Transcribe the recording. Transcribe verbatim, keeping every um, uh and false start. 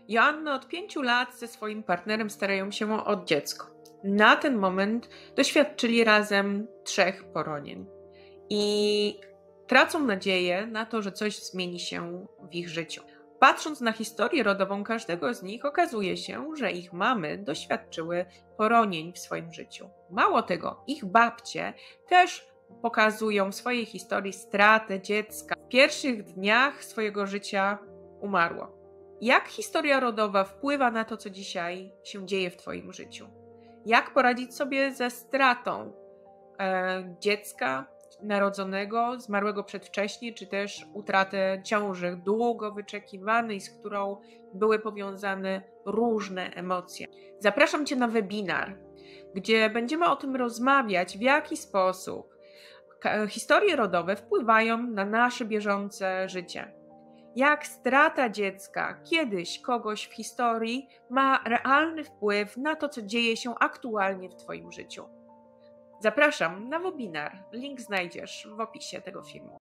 Joanna od pięciu lat ze swoim partnerem starają się o dziecko. Na ten moment doświadczyli razem trzech poronień i tracą nadzieję na to, że coś zmieni się w ich życiu. Patrząc na historię rodową każdego z nich, okazuje się, że ich mamy doświadczyły poronień w swoim życiu. Mało tego, ich babcie też pokazują w swojej historii stratę dziecka. W pierwszych dniach swojego życia umarło. Jak historia rodowa wpływa na to, co dzisiaj się dzieje w Twoim życiu? Jak poradzić sobie ze stratą e, dziecka narodzonego, zmarłego przedwcześnie, czy też utratę ciąży długo wyczekiwanej, z którą były powiązane różne emocje? Zapraszam Cię na webinar, gdzie będziemy o tym rozmawiać, w jaki sposób historie rodowe wpływają na nasze bieżące życie. Jak strata dziecka kiedyś kogoś w historii ma realny wpływ na to, co dzieje się aktualnie w Twoim życiu. Zapraszam na webinar. Link znajdziesz w opisie tego filmu.